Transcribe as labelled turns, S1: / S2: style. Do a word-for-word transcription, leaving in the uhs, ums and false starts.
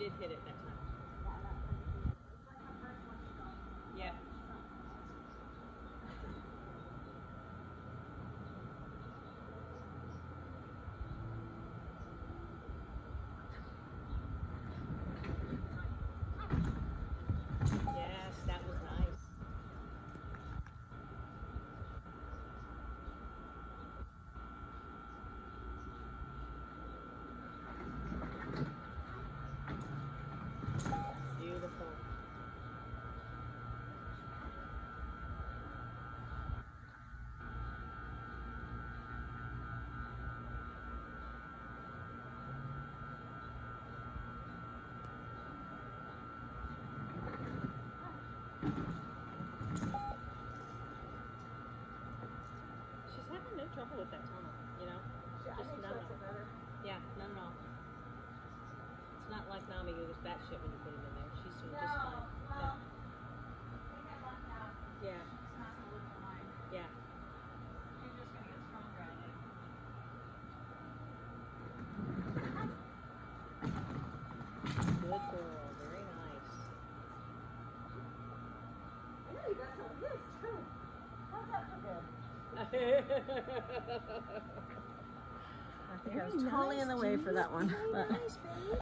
S1: did hit it that time. Yeah. Yes, that was nice. Beautiful. She's having no trouble with that tunnel, you know?
S2: She, I
S1: Just
S2: think she
S1: none
S2: likes
S1: at
S2: it
S1: all.
S2: better.
S1: Yeah, none at all. It's not like Nami who was batshit when you put him in there. She's doing
S2: No,
S1: just fine.
S2: well, I think I lucked out.
S1: Yeah.
S2: She's not going to live behind.
S1: Yeah.
S2: She's just going to get stronger, I think.
S1: Good girl. Very nice.
S2: Yeah, you got some. Yes, true. How's that for good? I think I was totally in the way for that one. But.